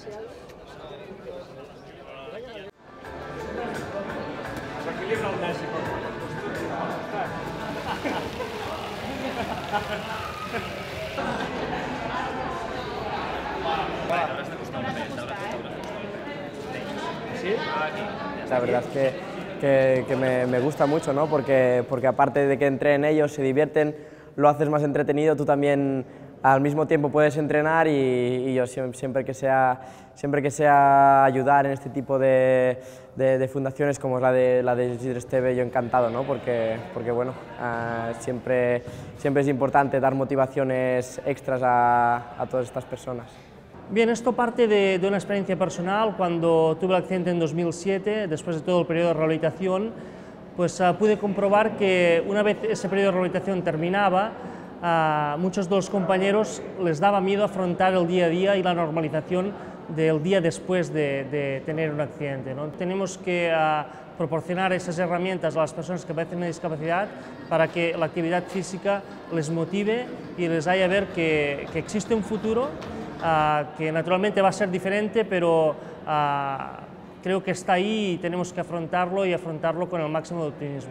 La verdad es que me gusta mucho, ¿no? Porque aparte de que entrenen ellos, se divierten, lo haces más entretenido, tú también al mismo tiempo puedes entrenar y yo siempre que sea ayudar en este tipo de fundaciones como es la de Isidre Esteve, yo encantado, ¿no? Porque bueno, siempre es importante dar motivaciones extras a todas estas personas. Bien, esto parte de una experiencia personal. Cuando tuve el accidente en 2007, después de todo el periodo de rehabilitación, pues pude comprobar que una vez ese periodo de rehabilitación terminaba, a muchos de los compañeros les daba miedo afrontar el día a día y la normalización del día después de tener un accidente, ¿no? Tenemos que proporcionar esas herramientas a las personas que padecen una discapacidad para que la actividad física les motive y les haga ver que existe un futuro, que naturalmente va a ser diferente, pero creo que está ahí y tenemos que afrontarlo y afrontarlo con el máximo de optimismo.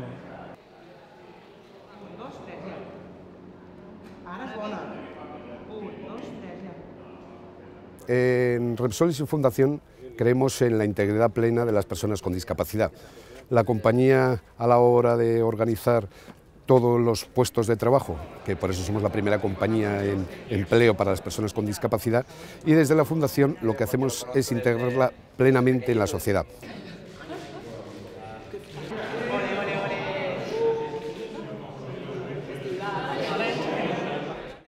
En Repsol y su fundación creemos en la integridad plena de las personas con discapacidad. La compañía, a la hora de organizar todos los puestos de trabajo, que por eso somos la primera compañía en empleo para las personas con discapacidad, y desde la fundación lo que hacemos es integrarla plenamente en la sociedad.